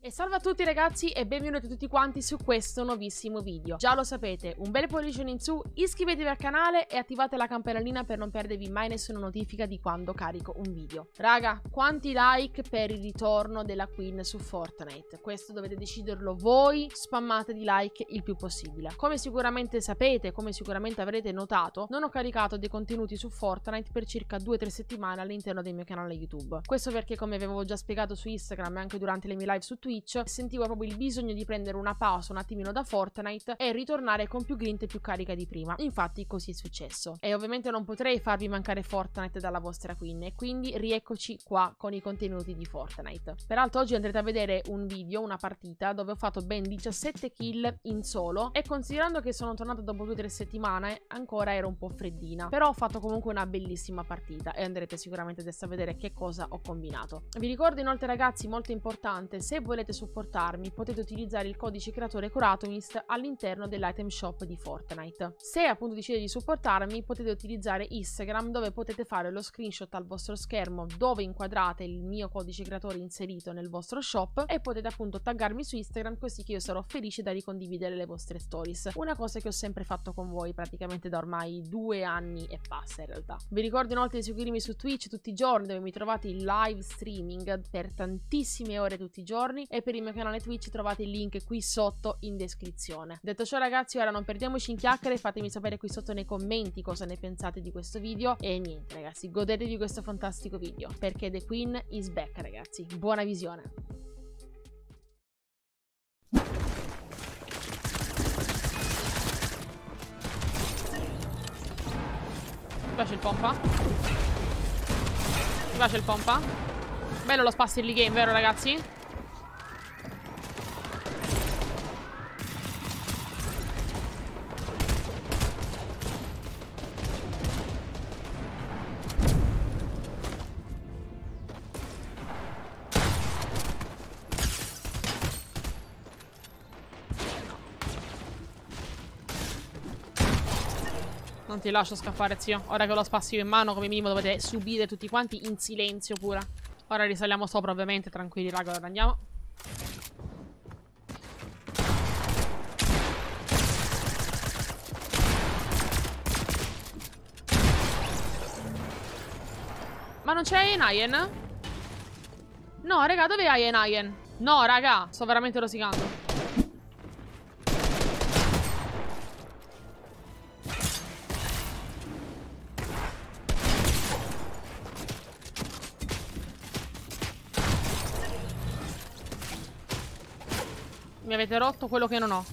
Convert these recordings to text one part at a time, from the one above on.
E salve a tutti ragazzi e benvenuti tutti quanti su questo nuovissimo video. Già lo sapete, un bel pollice in su, iscrivetevi al canale e attivate la campanellina per non perdervi mai nessuna notifica di quando carico un video. Raga, quanti like per il ritorno della Queen su Fortnite? Questo dovete deciderlo voi, spammate di like il più possibile. Come sicuramente sapete, come sicuramente avrete notato, non ho caricato dei contenuti su Fortnite per circa 2-3 settimane all'interno del mio canale YouTube. Questo perché, come vi avevo già spiegato su Instagram e anche durante le mie live su Twitch, sentivo proprio il bisogno di prendere una pausa un attimino da Fortnite e ritornare con più grinta e più carica di prima. Infatti così è successo. E ovviamente non potrei farvi mancare Fortnite dalla vostra Queen, e quindi rieccoci qua con i contenuti di Fortnite. Peraltro oggi andrete a vedere un video, una partita, dove ho fatto ben 17 kill in solo, e considerando che sono tornata dopo 2-3 settimane, ancora ero un po' freddina. Però ho fatto comunque una bellissima partita e andrete sicuramente adesso a vedere che cosa ho combinato. Vi ricordo inoltre ragazzi, molto importante, se volete supportarmi potete utilizzare il codice creatore Coratomist all'interno dell'item shop di Fortnite. Se appunto decidete di supportarmi potete utilizzare Instagram, dove potete fare lo screenshot al vostro schermo dove inquadrate il mio codice creatore inserito nel vostro shop, e potete appunto taggarmi su Instagram, così che io sarò felice da ricondividere le vostre stories. Una cosa che ho sempre fatto con voi praticamente da ormai 2 anni e passa in realtà. Vi ricordo inoltre di seguirmi su Twitch tutti i giorni, dove mi trovate in live streaming per tantissime ore tutti i giorni, e per il mio canale Twitch trovate il link qui sotto in descrizione. Detto ciò ragazzi, ora non perdiamoci in chiacchiere, fatemi sapere qui sotto nei commenti cosa ne pensate di questo video, e niente ragazzi, godetevi questo fantastico video, perché The Queen is back ragazzi. Buona visione. Mi piace il pompa. Mi piace il pompa. Bello lo spazio early game, vero ragazzi? Non ti lascio scappare, zio. Ora che ho lo spazio in mano, come minimo dovete subire tutti quanti in silenzio pure. Ora risaliamo sopra, ovviamente, tranquilli, raga. Ora andiamo. Ma non c'è Ayen? No, raga, dove hai Ayen? No, raga, sto veramente rosicando. Mi avete rotto quello che non ho.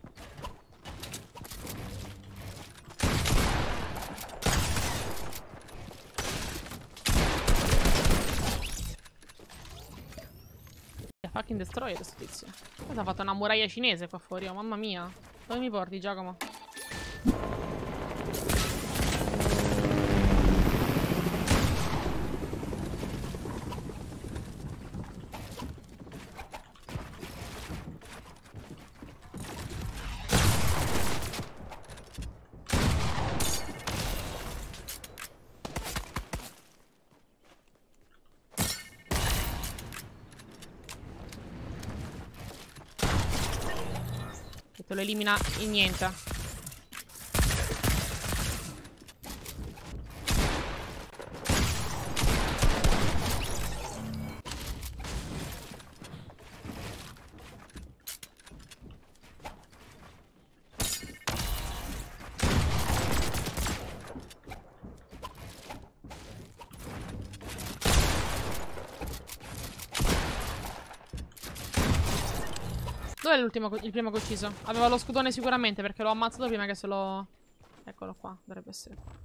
Fucking destroyer questo tizio. Cosa ha fatto? Una muraglia cinese qua fuori, oh, mamma mia. Dove mi porti, Giacomo? Te lo elimina in niente. Dov'è il primo che ho ucciso? Aveva lo scudone sicuramente, perché l'ho ammazzato prima che se lo... Eccolo qua, dovrebbe essere qua.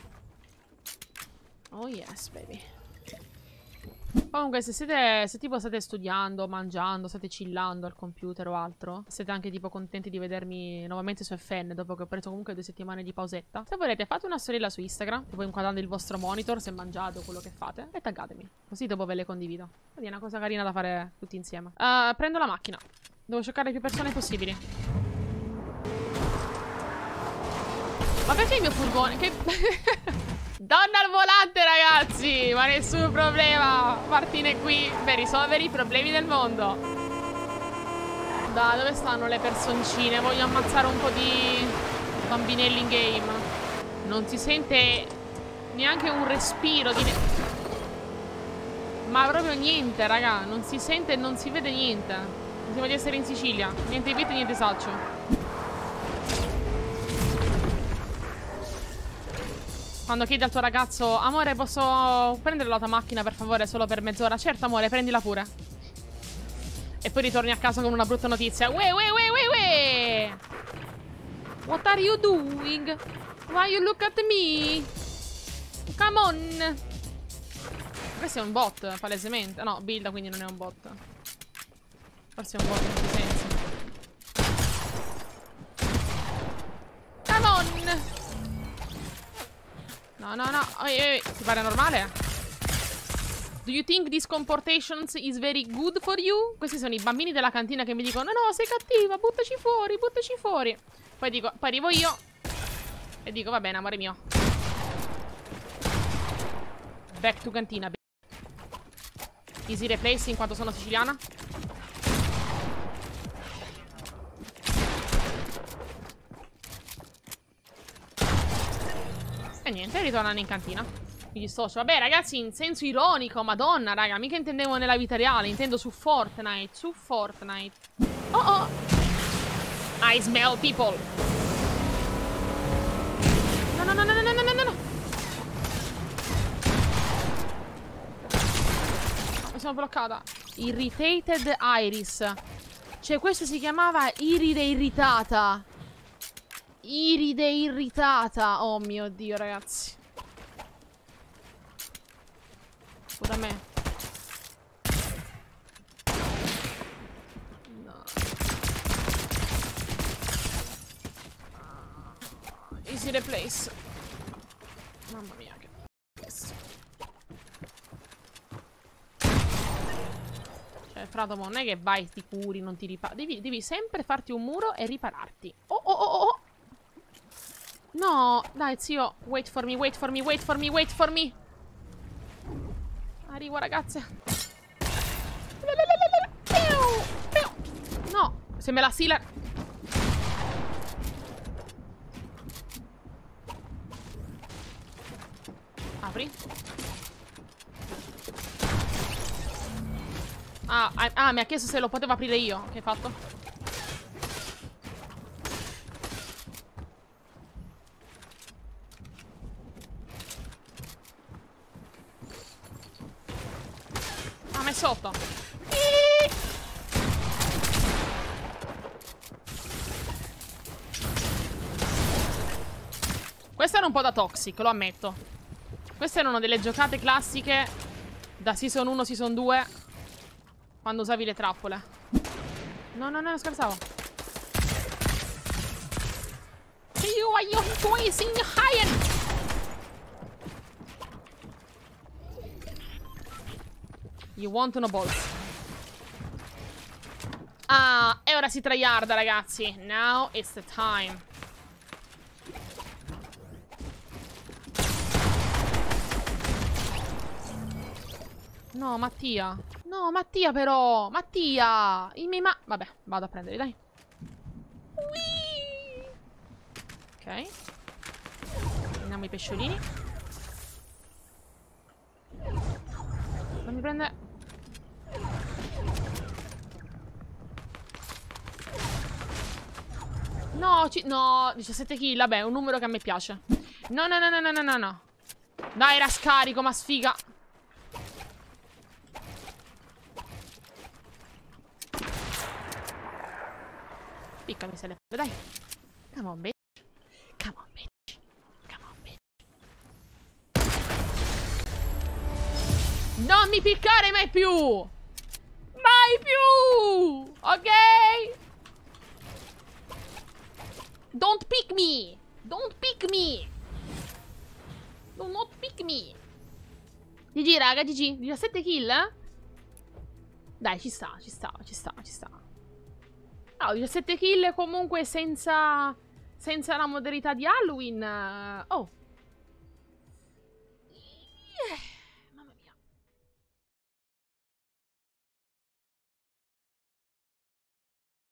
Oh yes, baby. Comunque, se tipo state studiando, mangiando, state chillando al computer o altro, siete anche tipo contenti di vedermi nuovamente su FN dopo che ho preso comunque 2 settimane di pausetta, se volete fate una storiella su Instagram, tipo inquadrando il vostro monitor, se mangiate o quello che fate, e taggatemi, così dopo ve le condivido. Quindi è una cosa carina da fare tutti insieme. Prendo la macchina. Devo cercare più persone possibili. Ma perché il mio furgone? Che... Donna al volante, ragazzi! Ma nessun problema! Martine qui per risolvere i problemi del mondo. Dai, dove stanno le personcine? Voglio ammazzare un po' di bambinelli in game. Non si sente neanche un respiro di... Ma proprio niente, raga. Non si sente e non si vede niente. Mi sembra di essere in Sicilia. Niente vite, niente saccio. Quando chiedi al tuo ragazzo: amore, posso prendere la tua macchina per favore solo per mezz'ora? Certo, amore, prendila pure. E poi ritorni a casa con una brutta notizia. Uè. What are you doing? Why you look at me? Come on. Questo è un bot, palesemente. No, builda, quindi non è un bot. Forse è un bot in questo senso. Come on. No. Ti pare normale? Do you think this comportation is very good for you? Questi sono i bambini della cantina che mi dicono: no, sei cattiva, buttaci fuori. Poi arrivo io e dico: va bene, amore mio. Back to cantina. Easy replace in quanto sono siciliana. E niente, ritornano in cantina. Mi dissocio. Vabbè, ragazzi, in senso ironico. Madonna, raga, mica intendevo nella vita reale. Intendo su Fortnite. Oh. I smell people. No. Mi sono bloccata. Irritated Iris. Cioè, questo si chiamava Iride irritata. Iride irritata. Oh mio Dio, ragazzi. Da me. No. Easy replace. Mamma mia, che questo. Cioè, Frato, non è che vai, ti curi, non ti ripari. Devi sempre farti un muro e ripararti. Oh. No, dai, zio. Wait for me. Arrivo, ragazze. No, se me la sila. Apri. Mi ha chiesto se lo potevo aprire io. Che hai fatto? Ma è sotto. Questo era un po' da toxic, lo ammetto. Queste erano delle giocate classiche da Season 1, Season 2, quando usavi le trappole. No, scherzavo. You are your voice in higher. You want no balls. Ah, e ora si tryharda, ragazzi. Now it's the time. No, Mattia. No, Mattia però. Mattia. I miei vabbè, vado a prendere, dai. Whee! Ok. Prendiamo i pesciolini. Fammi prendere. No, 17 kill, vabbè, un numero che a me piace. No. Dai, era scarico, ma sfiga. Piccami se le dai. Come on, bitch. Non mi piccare mai più. Ok? Don't pick me. Do not pick me. GG, raga, GG. 17 kill, eh? Dai, ci sta. No, 17 kill comunque senza la modalità di Halloween. Oh. Yeah.